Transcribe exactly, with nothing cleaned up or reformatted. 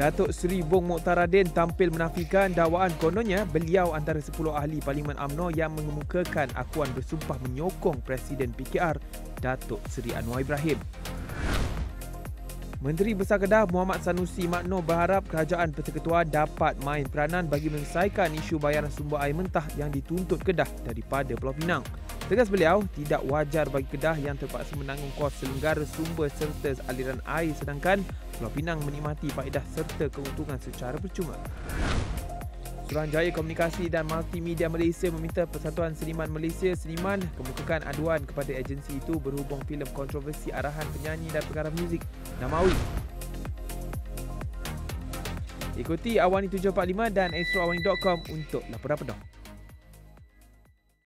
Datuk Seri Bong Moktaradin tampil menafikan dakwaan kononnya beliau antara sepuluh ahli Parlimen U M N O yang mengemukakan akuan bersumpah menyokong Presiden P K R Datuk Seri Anwar Ibrahim. Menteri Besar Kedah Muhammad Sanusi Magno berharap Kerajaan Persekutuan dapat main peranan bagi menyelesaikan isu bayaran sumber air mentah yang dituntut Kedah daripada Pulau Pinang. Tegas beliau, tidak wajar bagi Kedah yang terpaksa menanggung kos selenggara sumber serta aliran air sedangkan Pulau Pinang menikmati faedah serta keuntungan secara percuma. Suruhanjaya Komunikasi dan Multimedia Malaysia meminta Persatuan Seniman Malaysia Seniman kemukakan aduan kepada agensi itu berhubung filem kontroversi arahan penyanyi dan pengarah muzik Namawi. Ikuti Awani tujuh empat lima dan astro awani dot com untuk laporan penuh.